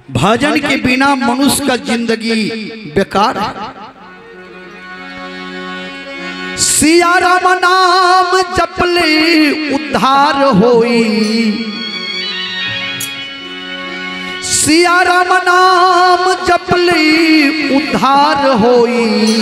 भजन के बिना मनुष्य का जिंदगी बेकार है। सिया राम नाम जपले उद्धार होई, सिया राम नाम जपले उद्धार होई।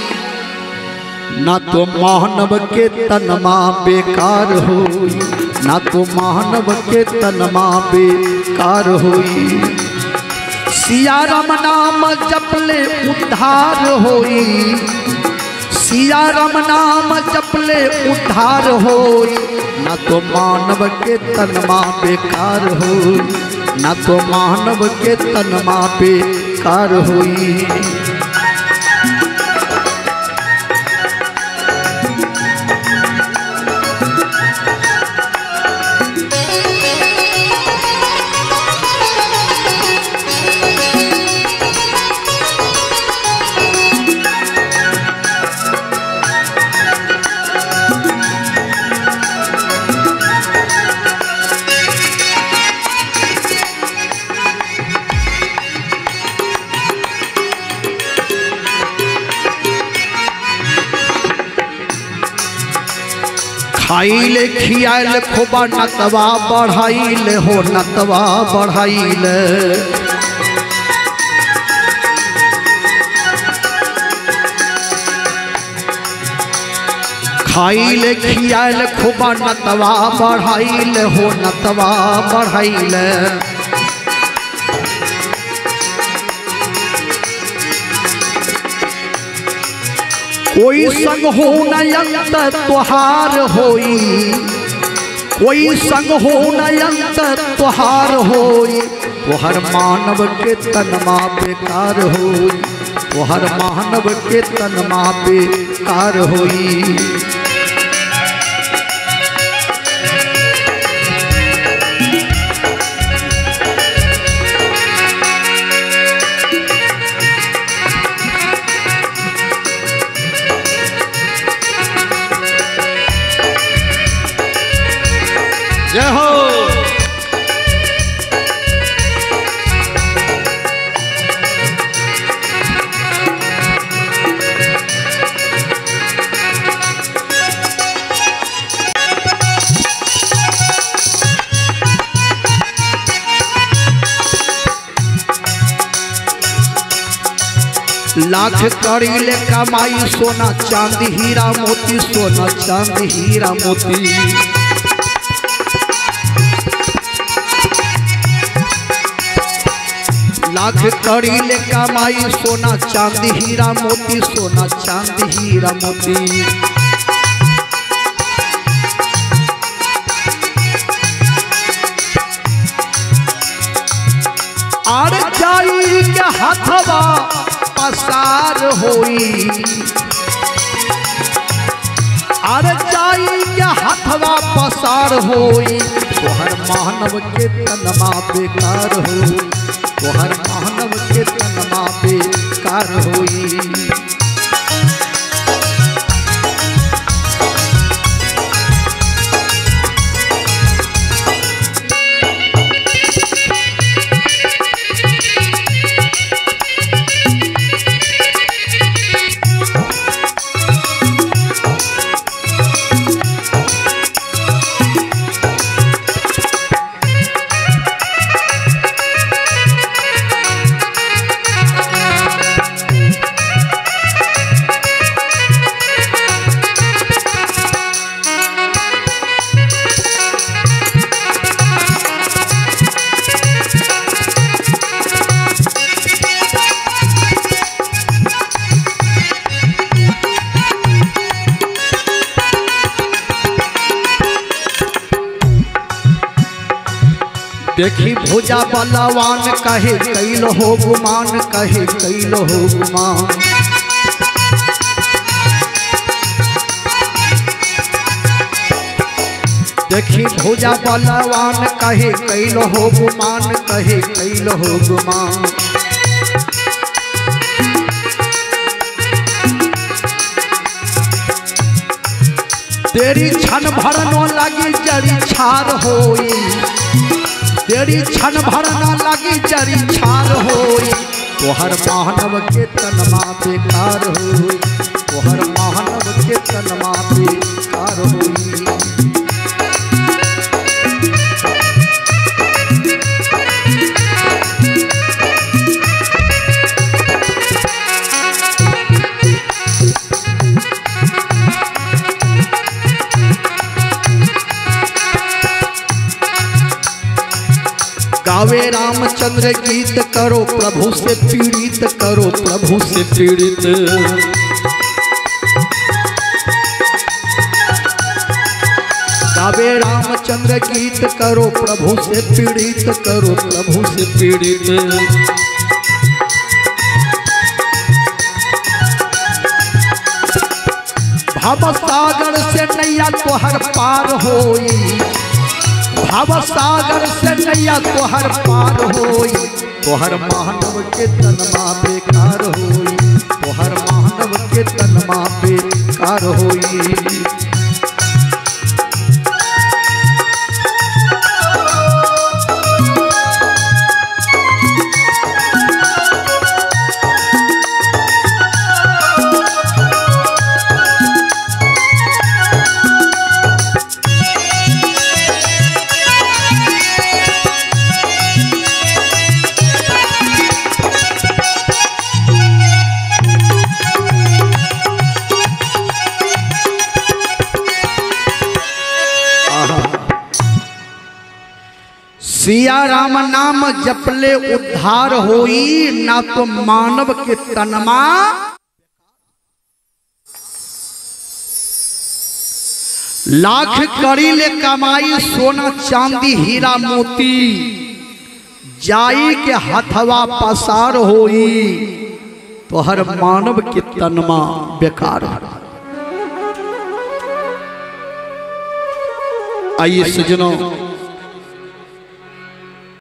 ना तो मानव के तनमा बेकार होई, ना तो मानव के तनमा बेकार होई। सिया राम नाम जपले उद्धार होई, सिया राम नाम जपले उद्धार होई। ना तो मानव के तनमा बेकार होई, ना तो मानव के तनमा बेकार होई। खाइले खियाल खोबा नतवा बढ़ाइल हो, नतवा बढ़ाइल। खाइले खियाल खोबा नतवा बढ़ाइल हो, नतवा बढ़ाइल। कोई संग हो नयंत तुहार होई, कोई संग हो नयंत तुहार होई। तुहर मानव के तनमा बेकार होई, तुहर मानव के तनमा बेकार होई। जय हो। लाख करीले कमाई सोना चांदी हीरा मोती, सोना चांदी हीरा मोती। लाख करीले कमाई सोना चांदी हीरा मोती, सोना चांदी हीरा मोती। आर जाई के हथवा पसार होई, आर जाई के हथवा पसार होई। तोहर मानव के तनमा बेकार होई, तोहर मानव के तनमा बेकार होई। देखी भुजा बलवान कहे कैल हो गुमान, कहे कैल हो गुमान। देखी भुजा बलवान कहे कैल हो गुमान, कहे कैल हो गुमान। तेरी छन भर न लगी जड़ी छार होई, तेरी क्षण भर ना लगी जरी छार होई तोहर मानव के तनमा बेकार होई तोहर मानव के तनमा बेकार होई। गावे रामचंद्र गीत करो प्रभु से पीड़ित करो प्रभु से पीड़ित। गावे रामचंद्र गीत करो प्रभु से पीड़ित करो प्रभु से पीड़ित। भव सागर से नैया तोहर पार होई भव सागर से नैया तोहर पार होई तोहर मानव के तनमा बेकार होई तोहर मानव के तनमा बेकार होई। सिया राम नाम जपले उद्धार होई ना तो मानव के तनमा लाख करी ले कमाई सोना चांदी हीरा मोती जाई के हथवा पसार होई तो हर मानव के तनमा बेकार। आइए सजनों